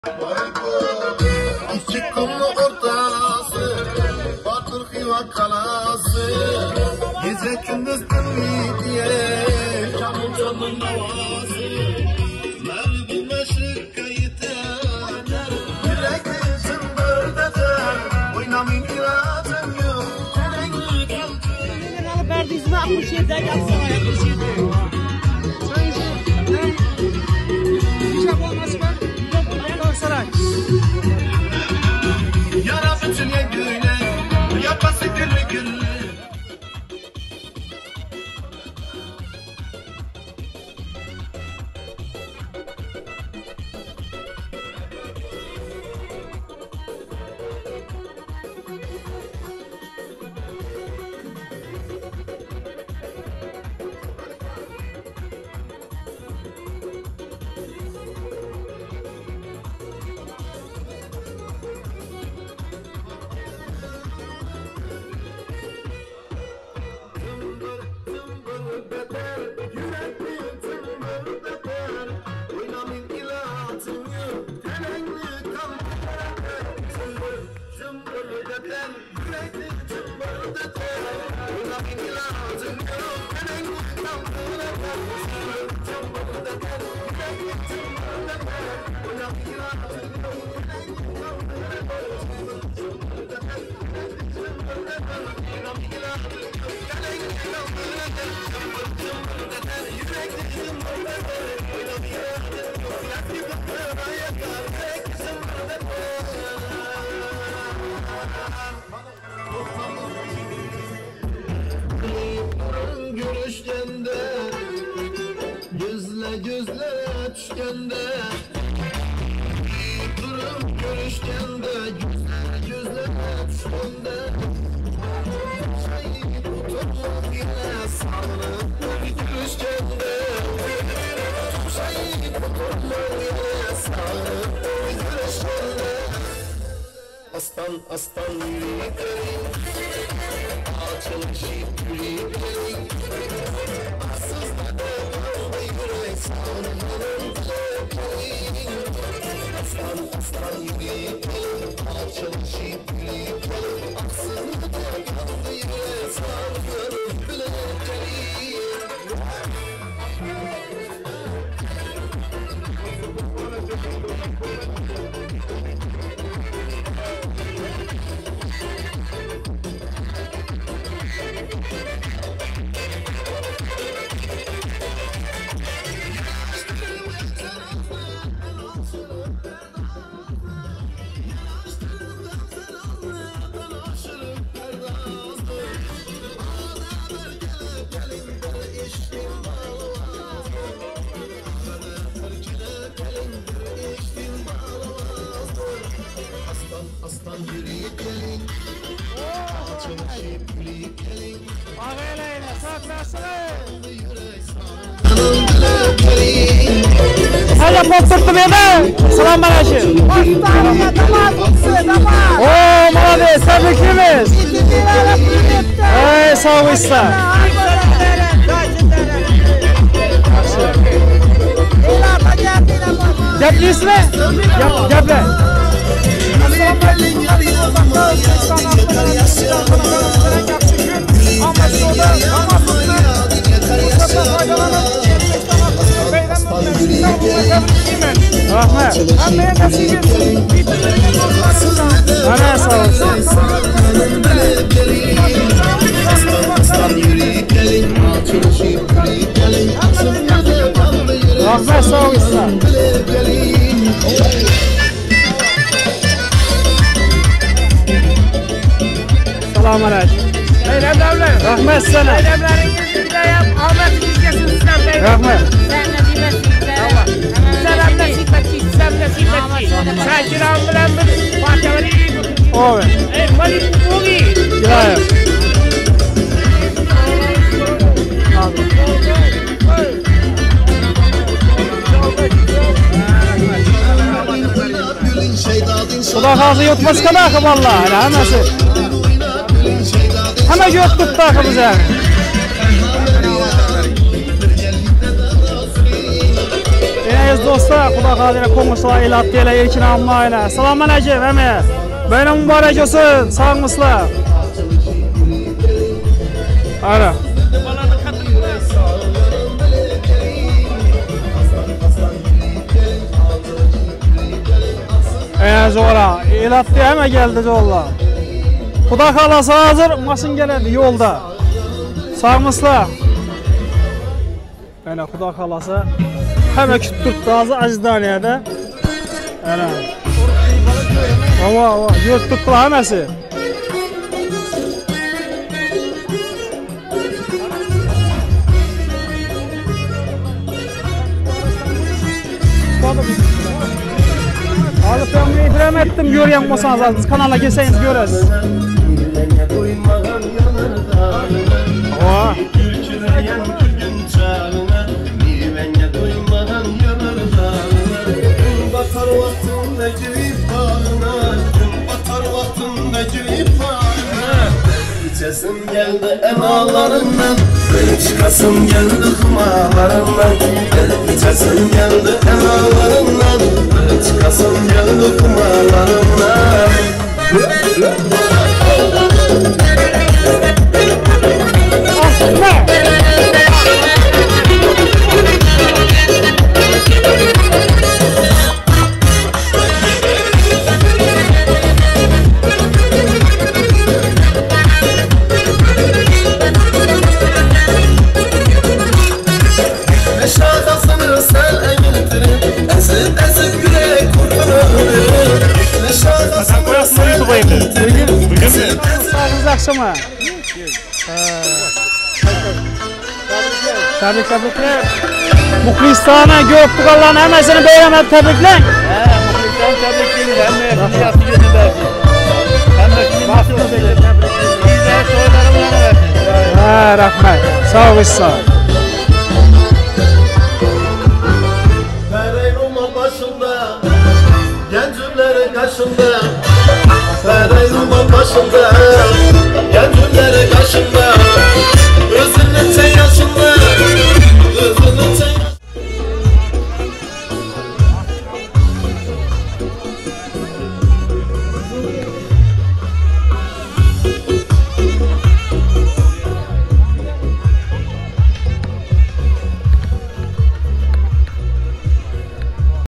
İki kumlu ortası, Batır Hiva kalası, gece gündüz dinli diye, Kamul canın havası, merdi meşrika yeter, yürekli cımbırdadır, oynamayın iradın yok, terengi kaldır. Ben alıp verdiğizimi 67'de yapsana 67'de. Yara bütün güle, yapası güle güle. Görüşkende, gözle gözlere düşkende, durum görüşkende, gözle gözlere düşkende, şeyi tutup yine salınıp görüşkende, şeyi tutup yine salınıp görüşkende. Aslan aslan yüreklerin, açılış yüreklerin, asızda kaldı yürek salınırım dileklerin. Aslan aslan yüreklerin, açılış yüreklerin, asızda kaldı yürek salınırım dileklerin. Aslan yüreklerin, açılış yüreklerin, Ağayla saklasana. Hala popturttum ebe. Selam aleyküm. Hastaneye damar tutsun, damar. Oo, молодец, tebriklimiz. Ey, sağ olasın. Gepleyiz mi? Geple. Rahmet. Ana sağ olsun. Rahmet sağ olsun. Selamun aleyküm. Eylemler. Rahmet sana. Eylemleriniz bir de yap. Ahmet'iniz gelsin sizden beyler. Rahmet. Sen nasibetsin. Sen nasibetsin. Sen nasibetsin. Sen kiram bilen bir parçaları iyi mi? Evet. Malik bu iyi. Güzel. Kulak ağzı yutmaz kadar ki vallahi. Hemen hemen yok tuttu akımıza. Ez dostlar, Xudo xolira ko'ngilsizlar elatdilar erkin ammaylar. Assalomu alaykum, ame. Bayram muborak olsun. Sog'misizlar? Ara. Zo'ra, elatdi hamma keldi zo'rlar. Xudo xolasa hozir mashin keladi yo'lda. Sog'misizlar? Ana Xudo xolasa hamma kutib turibdi hozir Ajdaniyada. Ana. Ava, yo'q turibdi hammasi. Hozir ben ihram ettim, görüyen olsanız biz kanala gelseniz görürüz. Oha. İçesim geldi emalarından, böyle çıkasım geldi kumalarından. İçesim geldi emalarından, böyle çıkasım geldi kumalarından. Akşama. Tebrikler. Muxlislarni ko'p Allah'ın hammasini bayramlab tebriklang. Muxlislarni tebriklaymiz. Hamma yaxshi jo'nada. Hamma baxtli bo'lsin. Bizlar to'ylarimizni. Rahmat. Sog' bo'lsin.